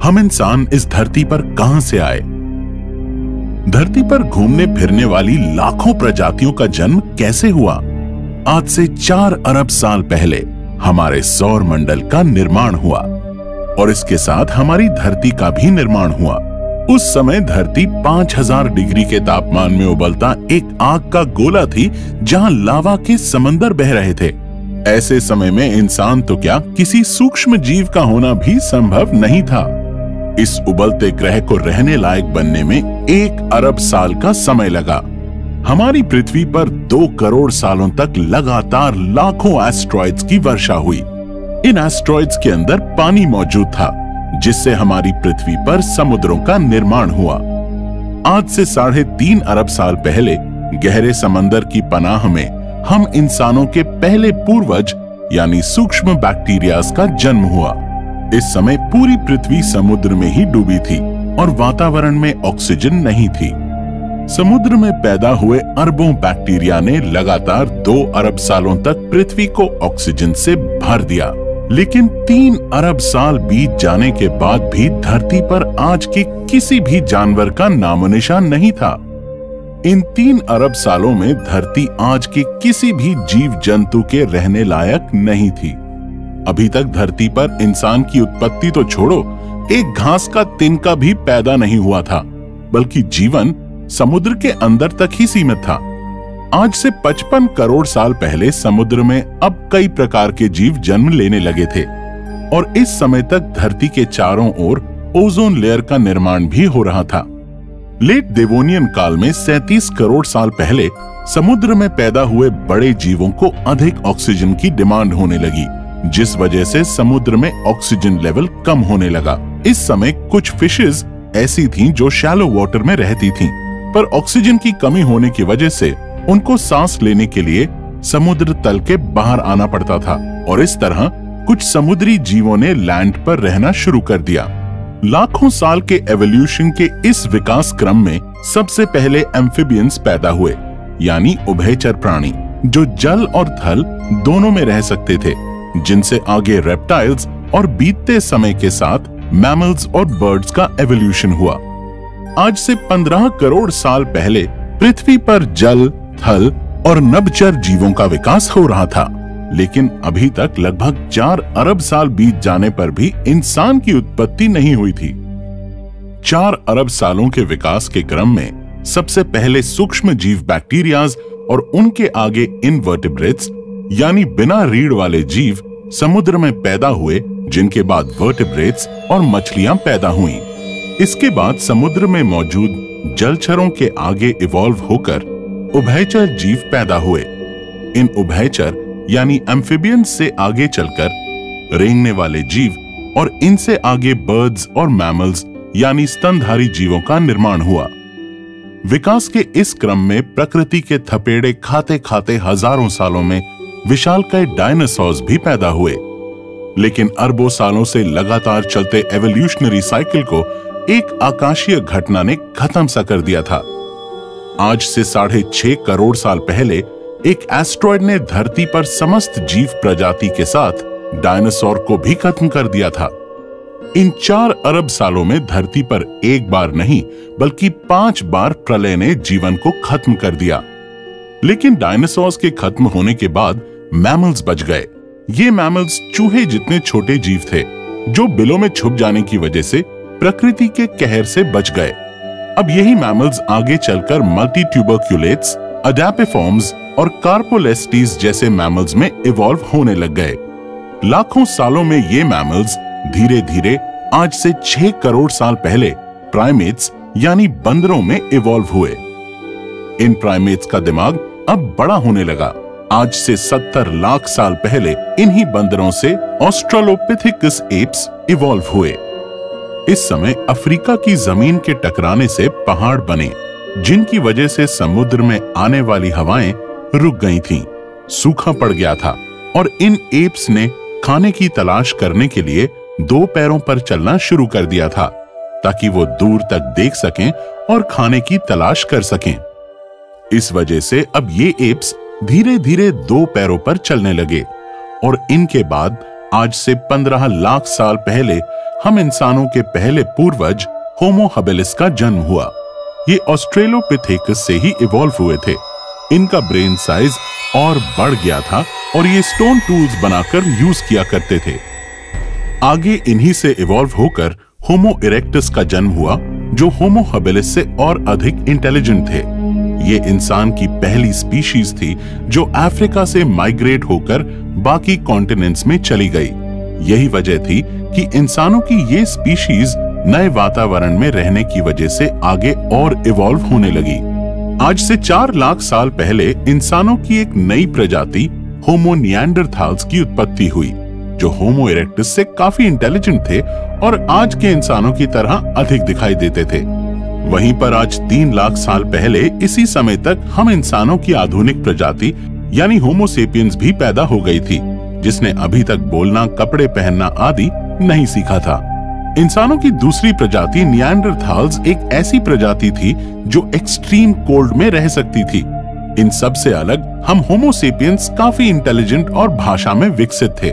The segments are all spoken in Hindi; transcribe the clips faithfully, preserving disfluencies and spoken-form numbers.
हम इंसान इस धरती पर कहां से आए? धरती पर घूमने फिरने वाली लाखों प्रजातियों का जन्म कैसे हुआ? आज से चार अरब साल पहले हमारे सौर मंडल का निर्माण हुआ और इसके साथ हमारी धरती का भी निर्माण हुआ। उस समय धरती पांच हज़ार डिग्री के तापमान में उबलता एक आग का गोला थी, जहां लावा के समंदर बह रहे थे। ऐसे समय में इंसान तो क्या, किसी सूक्ष्म जीव का होना भी संभव नहीं था। इस उबलते ग्रह को रहने लायक बनने में एक अरब साल का समय लगा। हमारी पृथ्वी पर दो करोड़ सालों तक लगातार लाखों एस्ट्रॉइड्स की वर्षा हुई। इन एस्ट्रॉइड्स के अंदर पानी मौजूद था, जिससे हमारी पृथ्वी पर समुद्रों का निर्माण हुआ। आज से साढ़े तीन अरब साल पहले गहरे समंदर की पनाह में हम इंसानों के पहले पूर्वज यानी सूक्ष्म बैक्टीरियाज का जन्म हुआ। इस समय पूरी पृथ्वी समुद्र में ही डूबी थी और वातावरण में ऑक्सीजन नहीं थी। समुद्र में पैदा हुए अरबों बैक्टीरिया ने लगातार दो अरब सालों तक पृथ्वी को ऑक्सीजन से भर दिया। लेकिन तीन अरब साल बीत जाने के बाद भी धरती पर आज के किसी भी जानवर का नामो निशान नहीं था। इन तीन अरब सालों में धरती आज के किसी भी जीव जंतु के रहने लायक नहीं थी। अभी तक धरती पर इंसान की उत्पत्ति तो छोड़ो, एक घास का तिनका भी पैदा नहीं हुआ था, बल्कि जीवन समुद्र के अंदर तक ही सीमित था। आज से पचपन करोड़ साल पहले समुद्र में अब कई प्रकार के जीव जन्म लेने लगे थे और इस समय तक धरती के चारों ओर ओजोन लेयर का निर्माण भी हो रहा था। लेट देवोनियन काल में सैंतीस करोड़ साल पहले समुद्र में पैदा हुए बड़े जीवों को अधिक ऑक्सीजन की डिमांड होने लगी, जिस वजह से समुद्र में ऑक्सीजन लेवल कम होने लगा। इस समय कुछ फिशेज ऐसी थीं जो शैलो वाटर में रहती थीं, पर ऑक्सीजन की कमी होने की वजह से उनको सांस लेने के लिए समुद्र तल के बाहर आना पड़ता था और इस तरह कुछ समुद्री जीवों ने लैंड पर रहना शुरू कर दिया। लाखों साल के एवोल्यूशन के इस विकास क्रम में सबसे पहले एम्फिबियंस पैदा हुए, यानी उभयचर प्राणी, जो जल और थल दोनों में रह सकते थे, जिनसे आगे रेप्टाइल्स और बीतते समय के साथ मैमल्स और बर्ड्स का एवोल्यूशन हुआ। आज से पंद्रह करोड़ साल पहले पृथ्वी पर जल, थल और नभचर जीवों का विकास हो रहा था, लेकिन अभी तक लगभग चार अरब साल बीत जाने पर भी इंसान की उत्पत्ति नहीं हुई थी। चार अरब सालों के विकास के क्रम में सबसे पहले सूक्ष्म जीव बैक्टीरियाज और उनके आगे इनवर्टिब्रेट्स यानी बिना रीढ़ वाले जीव समुद्र में पैदा हुए, जिनके बाद वर्टिब्रेट्स और मछलियां पैदा हुईं। इसके बाद समुद्र में मौजूद जलचरों के आगे इवॉल्व होकर उभयचर जीव पैदा हुए। इन उभयचर यानी एम्फिबियंस से आगे चलकर रेंगने वाले जीव और इनसे आगे बर्ड्स और मैमल्स यानी स्तनधारी जीवों का निर्माण हुआ। विकास के इस क्रम में प्रकृति के थपेड़े खाते खाते हजारों सालों में विशालकाय डायनासोर्स भी पैदा हुए। लेकिन अरबों सालों से लगातार चलते एवोल्यूशनरी साइकिल को एक आकाशीय घटना ने खत्म सा कर दिया था। आज से साढ़े छह करोड़ साल पहले एक एस्ट्रॉयड ने धरती पर समस्त जीव प्रजाति के साथ डायनासोर को भी खत्म कर दिया था। इन चार अरब सालों में धरती पर एक बार नहीं बल्कि पांच बार प्रलय ने जीवन को खत्म कर दिया। लेकिन डायनासोर्स के खत्म होने के बाद मैमल्स बच गए। ये मैमल्स चूहे जितने छोटे जीव थे, जो बिलों में छुप जाने की वजह से प्रकृति के कहर से बच गए। अब यही मैमल्स आगे चलकर मल्टीट्यूबरक्यूलेट्स, अडैपिफॉर्म्स और कार्पोलेस्टीज जैसे मैमल्स में इवॉल्व होने लग गए। लाखों सालों में ये मैमल्स धीरे धीरे आज से छह करोड़ साल पहले प्राइमेट्स यानी बंदरों में इवॉल्व हुए। इन प्राइमेट्स का दिमाग अब बड़ा होने लगा। आज से सत्तर लाख साल पहले इन्हीं बंदरों से ऑस्ट्रेलोपिथेकस एप्स इवॉल्व हुए। इस समय अफ्रीका की जमीन के टकराने से पहाड़ बने, जिनकी वजह से समुद्र में आने वाली हवाएं रुक गई थीं, सूखा पड़ गया था और इन एप्स ने खाने की तलाश करने के लिए दो पैरों पर चलना शुरू कर दिया था, ताकि वो दूर तक देख सकें और खाने की तलाश कर सकें। इस वजह से अब ये एप्स धीरे धीरे दो पैरों पर चलने लगे और इनके बाद आज से पंद्रह लाख साल पहले हम इंसानों के पहले पूर्वज होमो हबिलिस का जन्म हुआ। ये ऑस्ट्रेलोपिथेकस से ही इवॉल्व हुए थे। इनका ब्रेन साइज और बढ़ गया था और ये स्टोन टूल्स बनाकर यूज किया करते थे। आगे इन्हीं से इवॉल्व होकर होमो इरेक्टस का जन्म हुआ, जो होमो हबिलिस से और अधिक इंटेलिजेंट थे। ये इंसान की पहली स्पीशीज थी जो अफ्रीका से माइग्रेट होकर बाकी कॉन्टिनेंट्स में चली गई। यही वजह थी कि इंसानों की ये स्पीशीज नए वातावरण में रहने की वजह से आगे और इवॉल्व होने लगी। आज से चार लाख साल पहले इंसानों की एक नई प्रजाति होमो निएंडरथाल्स की उत्पत्ति हुई, जो होमो इरेक्टस से काफी इंटेलिजेंट थे और आज के इंसानों की तरह अधिक दिखाई देते थे। वहीं पर आज तीन लाख साल पहले इसी समय तक हम इंसानों की आधुनिक प्रजाति यानी होमो सेपियंस भी पैदा हो गई थी, जिसने अभी तक बोलना, कपड़े पहनना आदि नहीं सीखा था। इंसानों की दूसरी प्रजाति निएंडरथाल्स एक ऐसी प्रजाति थी जो एक्सट्रीम कोल्ड में रह सकती थी। इन सब से अलग हम होमो सेपियंस काफी इंटेलिजेंट और भाषा में विकसित थे।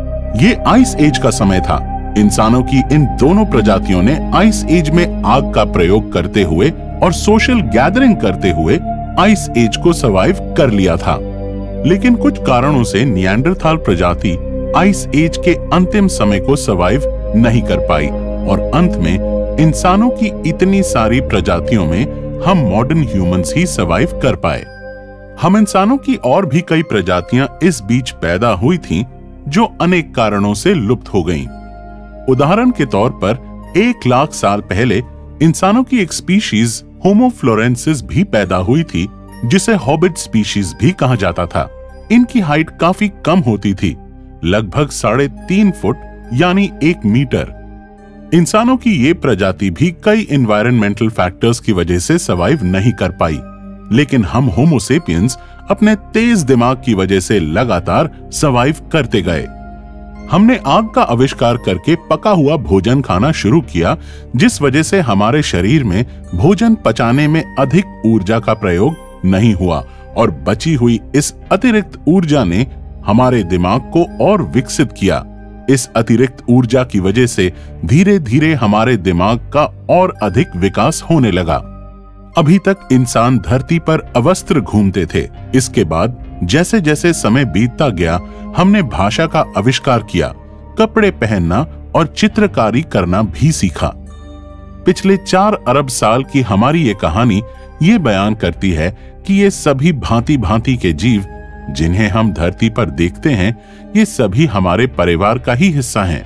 ये आइस एज का समय था। इंसानों की इन दोनों प्रजातियों ने आइस एज में आग का प्रयोग करते हुए और सोशल गैदरिंग करते हुए आइस एज को सर्वाइव कर लिया था। लेकिन कुछ कारणों से निएंडरथाल प्रजाति आइस एज के अंतिम समय को सर्वाइव नहीं कर पाई और अंत में इंसानों की इतनी सारी प्रजातियों में हम मॉडर्न ह्यूमंस ही सर्वाइव कर पाए। हम इंसानों की और भी कई प्रजातियां इस बीच पैदा हुई थीं, जो अनेक कारणों से लुप्त हो गईं। उदाहरण के तौर पर एक लाख साल पहले इंसानों की एक स्पीशीज होमो फ्लोरेंसिस भी पैदा हुई थी, जिसे हॉबिट स्पीशीज भी कहा जाता था। इनकी हाइट काफी कम होती थी, लगभग साढ़े तीन फुट यानी एक मीटर। इंसानों की ये प्रजाति भी कई एनवायरमेंटल फैक्टर्स की वजह से सर्वाइव नहीं कर पाई, लेकिन हम होमो सेपियंस अपने तेज दिमाग की वजह से लगातार सर्वाइव करते गए। हमने आग का आविष्कार करके पका हुआ भोजन खाना शुरू किया, जिस वजह से हमारे शरीर में भोजन पचाने में अधिक ऊर्जा का प्रयोग नहीं हुआ और बची हुई इस अतिरिक्त ऊर्जा ने हमारे दिमाग को और विकसित किया। इस अतिरिक्त ऊर्जा की वजह से धीरे धीरे हमारे दिमाग का और अधिक विकास होने लगा। अभी तक इंसान धरती पर अवस्त्र घूमते थे। इसके बाद जैसे जैसे समय बीतता गया, हमने भाषा का आविष्कार किया, कपड़े पहनना और चित्रकारी करना भी सीखा। पिछले चार अरब साल की हमारी ये कहानी ये बयान करती है कि ये सभी भांति भांति के जीव जिन्हें हम धरती पर देखते हैं, ये सभी हमारे परिवार का ही हिस्सा हैं।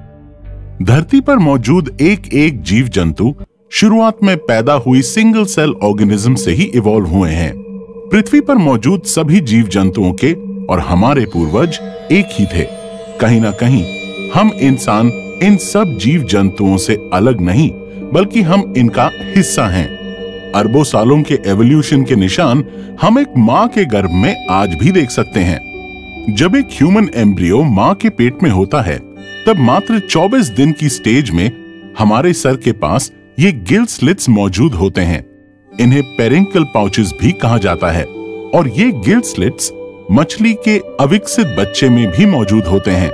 धरती पर मौजूद एक एक जीव जंतु शुरुआत में पैदा हुई सिंगल सेल ऑर्गेनिज्म से ही इवॉल्व हुए हैं। पृथ्वी पर मौजूद सभी जीव जंतुओं के और हमारे पूर्वज एक ही थे। कहीं ना कहीं हम इंसान इन सब जीव जंतुओं से अलग नहीं, बल्कि हम इनका हिस्सा हैं। अरबों सालों के एवोल्यूशन के निशान हम एक मां के गर्भ में आज भी देख सकते हैं। जब एक ह्यूमन एम्ब्रियो मां के पेट में होता है, तब मात्र चौबीस दिन की स्टेज में हमारे सर के पास ये गिल स्लिट्स मौजूद होते हैं। इन्हें पेरिंकल पाउचेस भी कहा जाता है और ये गिल स्लिट्स मछली के अविकसित बच्चे में भी मौजूद होते हैं,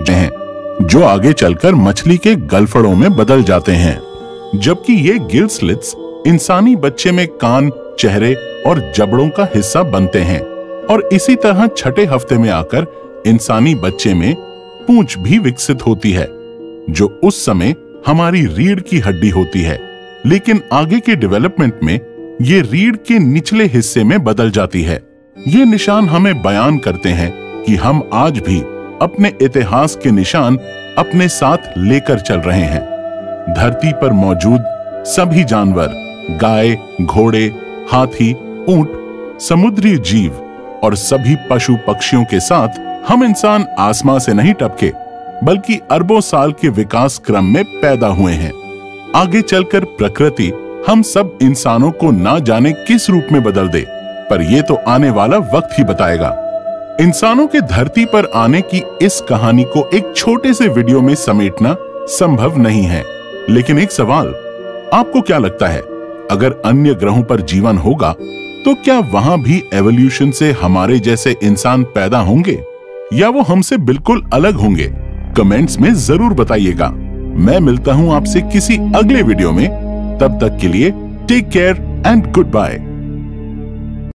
जो आगे चलकर मछली के गलफड़ों में बदल जाते हैं। जबकि ये गिल स्लिट्स इंसानी बच्चे में कान, चेहरे और जबड़ों का हिस्सा बनते हैं और इसी तरह छठे हफ्ते में आकर इंसानी बच्चे में पूंछ भी विकसित होती है, जो उस समय हमारी रीढ़ की हड्डी होती है। लेकिन आगे के डेवलपमेंट में ये रीढ़ के निचले हिस्से में बदल जाती है। ये निशान हमें बयान करते हैं कि हम आज भी अपने इतिहास के निशान अपने साथ लेकर चल रहे हैं। धरती पर मौजूद सभी जानवर, गाय, घोड़े, हाथी, ऊंट, समुद्री जीव और सभी पशु पक्षियों के साथ हम इंसान आसमां से नहीं टपके, बल्कि अरबों साल के विकास क्रम में पैदा हुए हैं। आगे चलकर प्रकृति हम सब इंसानों को ना जाने किस रूप में बदल दे, पर यह तो आने वाला वक्त ही बताएगा। इंसानों के धरती पर आने की इस कहानी को एक छोटे से वीडियो में समेटना संभव नहीं है, लेकिन एक सवाल, आपको क्या लगता है, अगर अन्य ग्रहों पर जीवन होगा तो क्या वहां भी एवोल्यूशन से हमारे जैसे इंसान पैदा होंगे या वो हमसे बिल्कुल अलग होंगे? कमेंट्स में जरूर बताइएगा। मैं मिलता हूं आपसे किसी अगले वीडियो में। तब तक के लिए take care and good bye.